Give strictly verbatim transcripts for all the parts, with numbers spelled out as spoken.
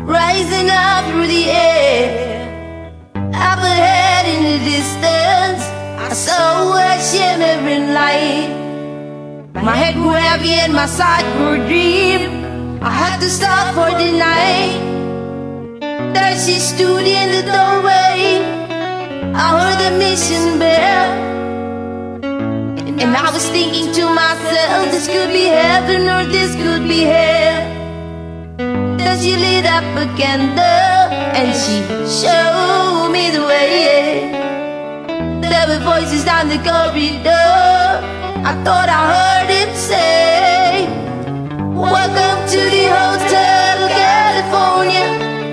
rising up through the air. Up ahead in the distance, I saw a shimmering light. My head grew heavy and my sight grew dim. I had to stop for the night. There she stood in the doorway. I heard the mission bell, and I was thinking to myself, this could be heaven or this could be hell. Then she lit up a candle and she showed me the way. There were voices down the corridor. I thought I heard him say, welcome to the Hotel California.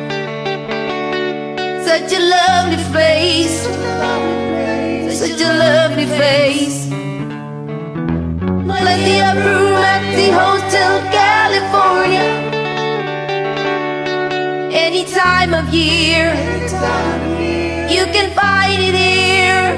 Such a lovely face, such a lovely face. Plenty of room at the Hotel California. Any time of year, you can find it here.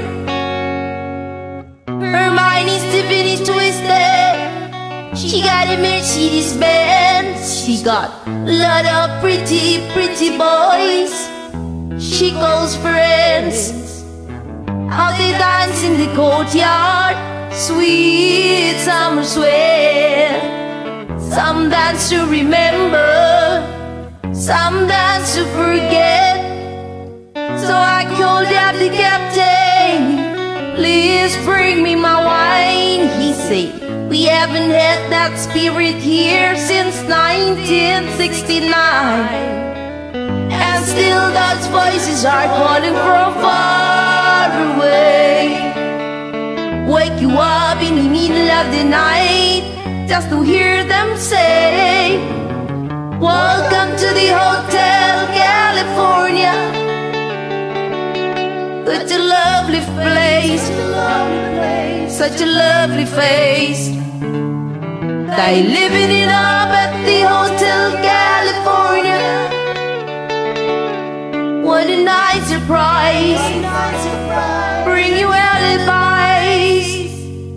Her mind is to finish twisted. She got a Mercedes Benz. She got a lot of pretty, pretty boys she calls friends. How they dance in the courtyard, sweet summer sweat. Some dance to remember, some dance to forget. So I called out the captain, please bring me my wine. He said, we haven't had that spirit here since nineteen sixty-nine. And still those voices are calling from far away. Wake you up in the middle of the night just to hear them say, welcome to the Hotel California. Such a lovely place, such a lovely face. They living it up at the Hotel California. What a nice surprise, bring you alibis.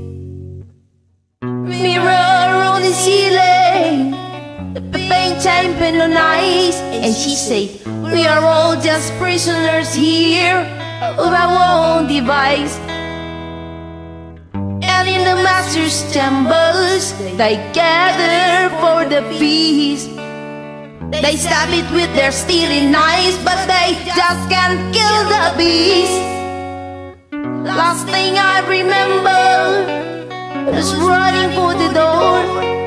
Mirror on the ceiling, the paint champion on ice. And she said, we are all just prisoners here of our own device. And in the master's chambers, they gather for the feast. They stab it with their steely knives, but they just can't kill the beast. Last thing I remember was running for the door.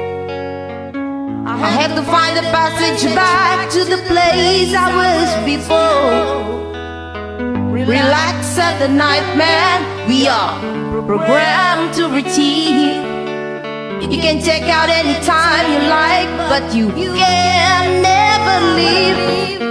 I had to find a passage back to the place I was before. Relax at the night, man, we are programmed to retrieve. You can check out anytime you like, but you can never leave.